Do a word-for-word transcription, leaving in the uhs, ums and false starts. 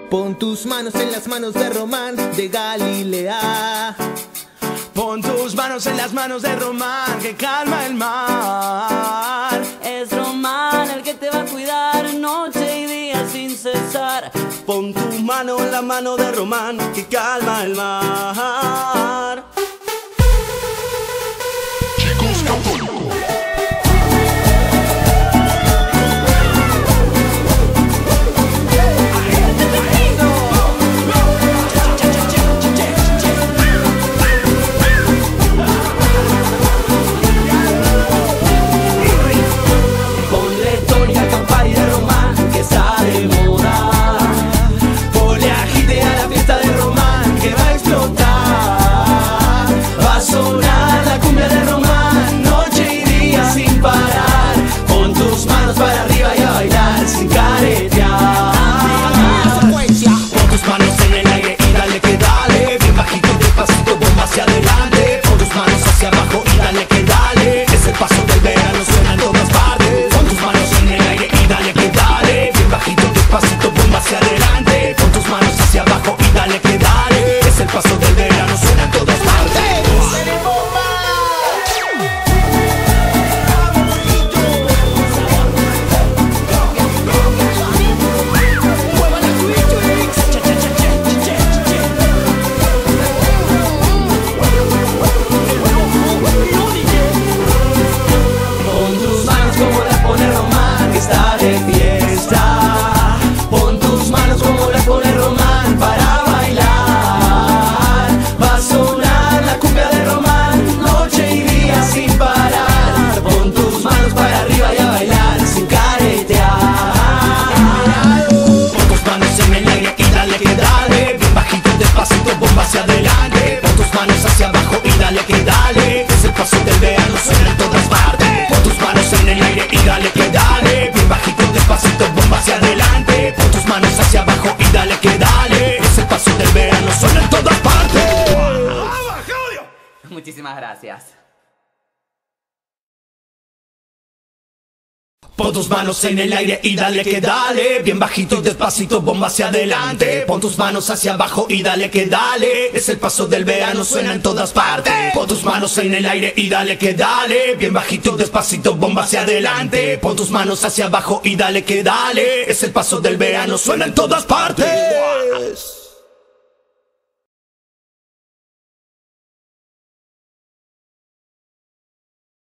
Pon tus manos en las manos de Román de Galilea. Pon tus manos en las manos de Román, que calma el mar. Es Román el que te va a cuidar noche y día sin cesar. Pon tu mano en la mano de Román, que calma el mar. Chicos Católicos. Muchísimas gracias. Pon tus manos en el aire y dale que dale, bien bajito y despacito, bomba hacia adelante. Pon tus manos hacia abajo y dale que dale, es el paso del verano, suena en todas partes. Pon tus manos en el aire y dale que dale, bien bajito y despacito, bomba hacia adelante. Pon tus manos hacia abajo y dale que dale, es el paso del verano, suena en todas partes.